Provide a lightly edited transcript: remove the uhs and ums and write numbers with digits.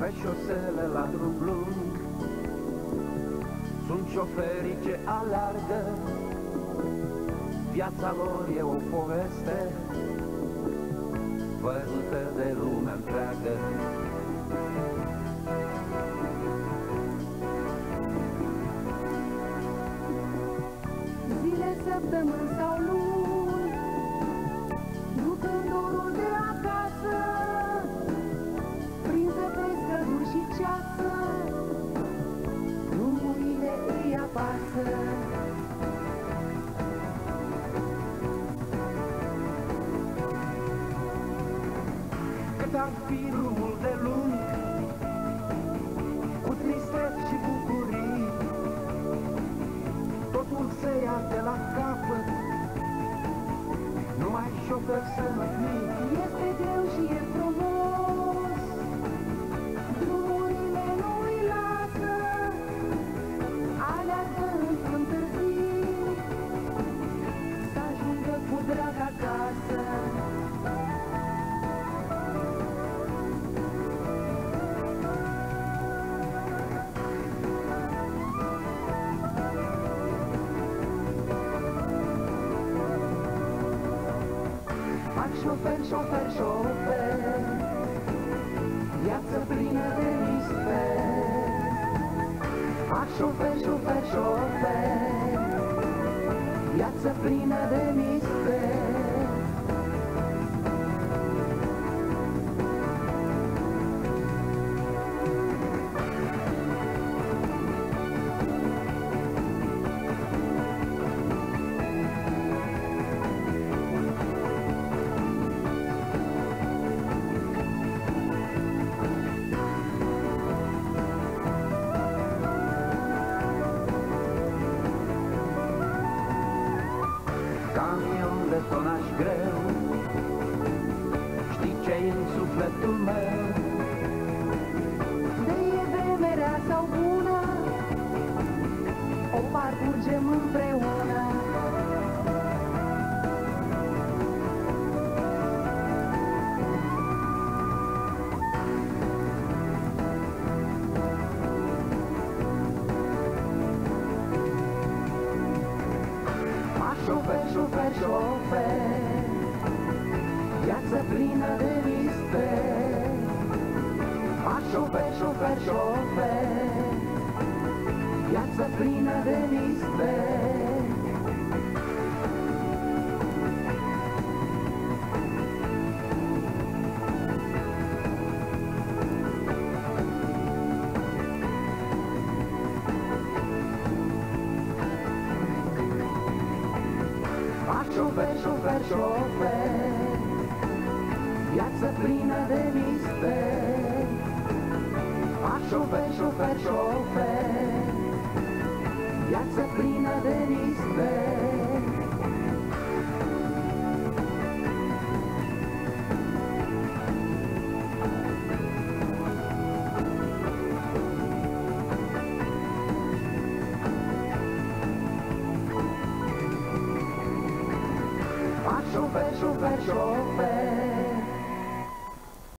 pe șosele la drum lung. Sunt șoferii ce alergă, viața lor e o poveste văzută de lumea întreagă. Zile, săptămâni sau luni, ducând dorul de acasă, prinse pe străduri și ceață, drumurile îi apasă. Cât ar fi drumul de lung, cu tristeți și bucurii, totul se ia de la capăt, numai șofer sănătnic. Este greu și e frumos, drumurile nu-i lasă, aleargă într-un târziu, să ajungă cu drag acasă. Șofer, șofer, șofer, viață plină de misteri. Ah, șofer, șofer, șofer, viață plină de misteri. Camion de tonaj greu, știi ce-i în sufletul meu? De e vreme rea sau bună, o parcurgem împreună. Șofer, șofer, șofer, viață plină de misteri. Ah, șofer, șofer, șofer, viață plină de misteri. Ah, șofer, șofer, șofer, viață plină de misteri. Ah, șofer, șofer, șofer, viață plină de misteri. Ah, șofer, șofer, șofer,